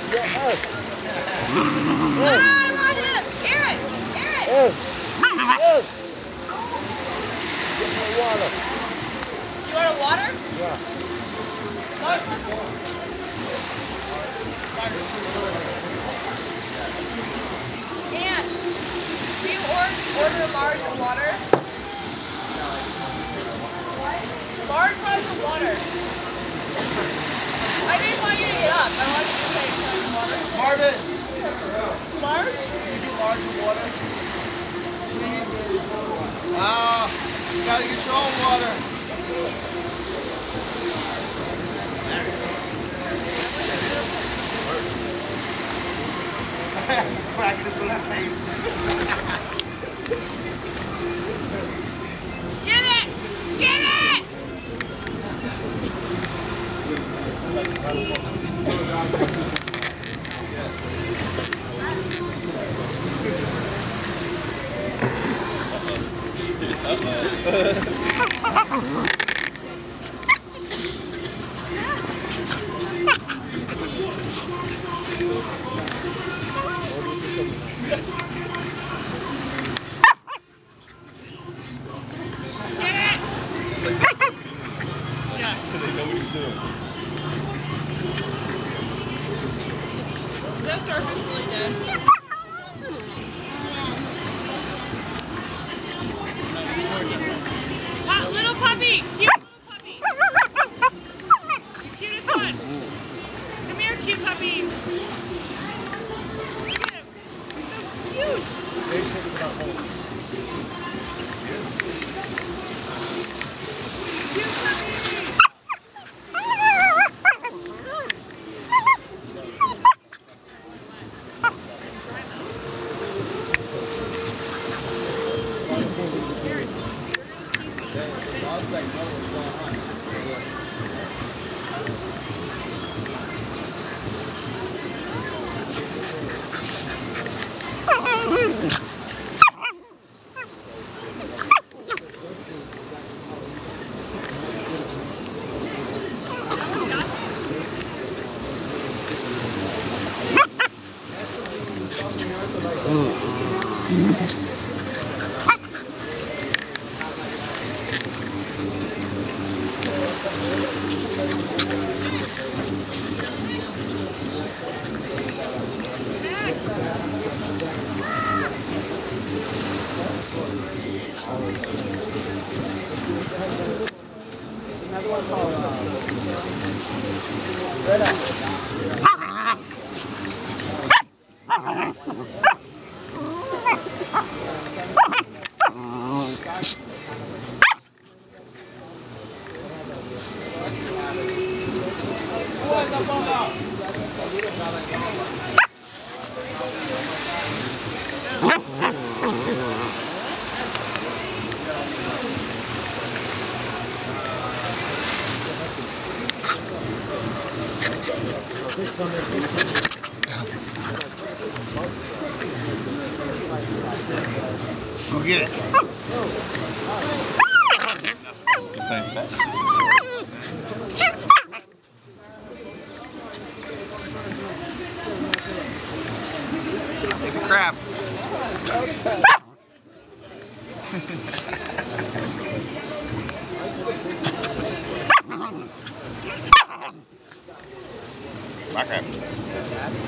I want it! Eric! Eric! Get my water. You want a water? Yeah. And do you order a large of water? Large size of water. I didn't want you to get up. I wanted you to say size of water. Marvin! Large? Can you do large of water? Please? You gotta get your own water. Cracking his little face. Get it! Get it! This surf is really good. Hot little puppy! Cute little puppy! The cutest one! Come here, cute puppy! Look at him! He's so cute! Cute puppy! Another one called Go get it. Take a crap. Black crab.